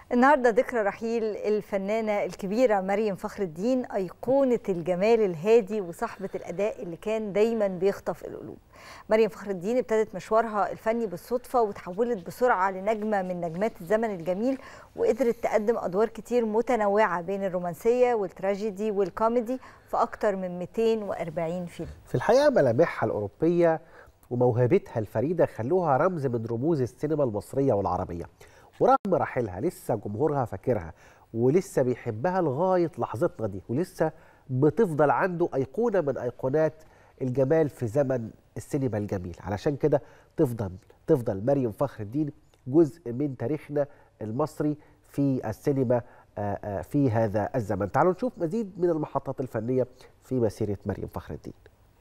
النهارده ذكرى رحيل الفنانة الكبيرة مريم فخر الدين، أيقونة الجمال الهادي وصاحبة الأداء اللي كان دايما بيخطف القلوب. مريم فخر الدين ابتدت مشوارها الفني بالصدفة وتحولت بسرعة لنجمة من نجمات الزمن الجميل، وقدرت تقدم أدوار كتير متنوعة بين الرومانسية والتراجيدي والكوميدي في أكتر من 240 فيلم. في الحقيقة ملامحها الأوروبية وموهبتها الفريدة خلوها رمز من رموز السينما المصرية والعربية، ورغم رحيلها لسه جمهورها فاكرها ولسه بيحبها لغاية لحظتنا دي، ولسه بتفضل عنده أيقونة من أيقونات الجمال في زمن السينما الجميل. علشان كده تفضل مريم فخر الدين جزء من تاريخنا المصري في السينما في هذا الزمن. تعالوا نشوف مزيد من المحطات الفنية في مسيرة مريم فخر الدين.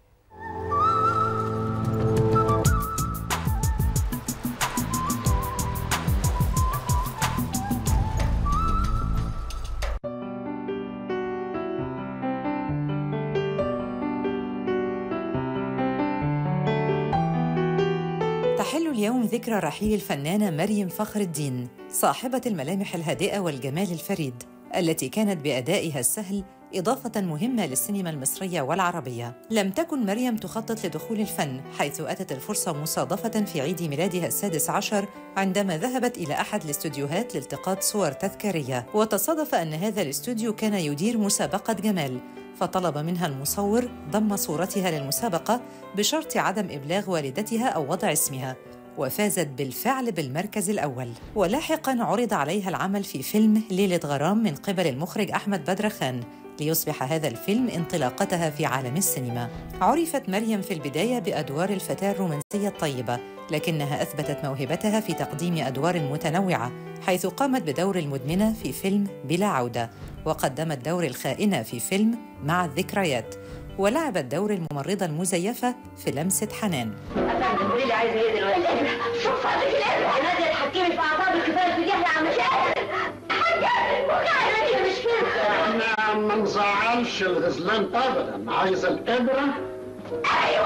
تحل اليوم ذكرى رحيل الفنانة مريم فخر الدين، صاحبة الملامح الهادئة والجمال الفريد التي كانت بأدائها السهل إضافة مهمة للسينما المصرية والعربية. لم تكن مريم تخطط لدخول الفن، حيث أتت الفرصة مصادفة في عيد ميلادها السادس عشر عندما ذهبت إلى أحد الاستوديوهات لالتقاط صور تذكارية، وتصادف أن هذا الاستوديو كان يدير مسابقة جمال، فطلب منها المصور ضم صورتها للمسابقة بشرط عدم إبلاغ والدتها أو وضع اسمها، وفازت بالفعل بالمركز الأول. ولاحقاً عرض عليها العمل في فيلم ليلة غرام من قبل المخرج أحمد بدرخان، ليصبح هذا الفيلم انطلاقتها في عالم السينما. عرفت مريم في البداية بأدوار الفتاة الرومانسية الطيبة، لكنها أثبتت موهبتها في تقديم أدوار متنوعة، حيث قامت بدور المدمنة في فيلم بلا عودة، وقدمت دور الخائنة في فيلم مع الذكريات، ولعبت دور الممرضة المزيفة في لمسة حنان. أفندم قولي لي عايزة إيه دلوقتي؟ شوف فاضي في الإبرة، نادية تحكمي في أعصابك كفاية في جهة عم شاهد. حاجة وقاعدة مش كده. احنا ما نزعلش الغزلان أبدا، عايزة الإبرة؟ أيوه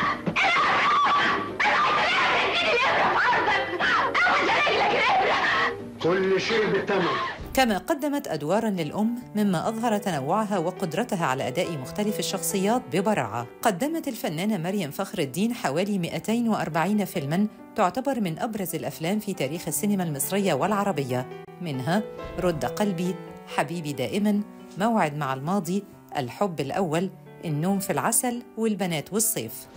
كل شيء بثمن. كما قدمت أدواراً للأم، مما أظهر تنوعها وقدرتها على أداء مختلف الشخصيات ببراعة. قدمت الفنانة مريم فخر الدين حوالي 240 فيلماً تعتبر من أبرز الأفلام في تاريخ السينما المصرية والعربية، منها رد قلبي، حبيبي دائماً، موعد مع الماضي، الحب الأول، النوم في العسل، والبنات والصيف.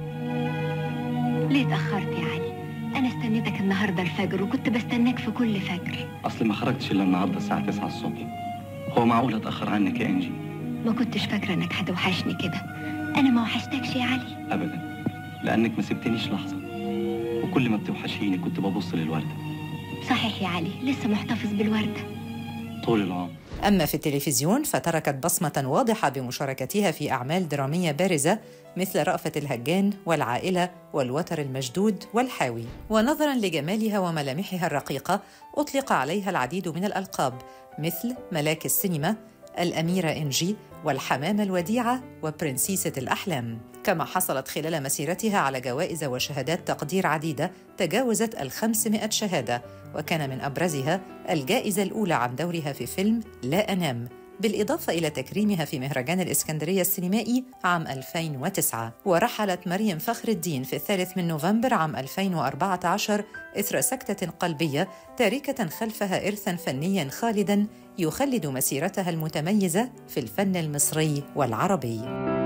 ليه تأخرت يا علي؟ أنا استنيتك النهاردة الفجر وكنت بستناك في كل فجر. أصلي ما خرجتش إلا النهاردة الساعة 9 الصبح. هو معقول أتأخر عنك يا إنجي؟ ما كنتش فاكرة إنك هتوحشني كده. أنا ما وحشتكش يا علي؟ أبداً، لأنك ما سبتنيش لحظة، وكل ما بتوحشيني كنت ببص للوردة. صحيح يا علي، لسه محتفظ بالوردة طول العمر. أما في التلفزيون فتركت بصمة واضحة بمشاركتها في أعمال درامية بارزة مثل رأفت الهجان والعائلة والوتر المشدود والحاوي. ونظراً لجمالها وملامحها الرقيقة أطلق عليها العديد من الألقاب، مثل ملاك السينما، الأميرة إنجي، والحمامة الوديعة، وبرنسيسة الأحلام. كما حصلت خلال مسيرتها على جوائز وشهادات تقدير عديدة تجاوزت 500 شهادة، وكان من أبرزها الجائزة الأولى عن دورها في فيلم لا أنام، بالإضافة إلى تكريمها في مهرجان الإسكندرية السينمائي عام 2009. ورحلت مريم فخر الدين في 3 نوفمبر عام 2014 إثر سكتة قلبية، تاركة خلفها إرثاً فنياً خالداً يخلد مسيرتها المتميزة في الفن المصري والعربي.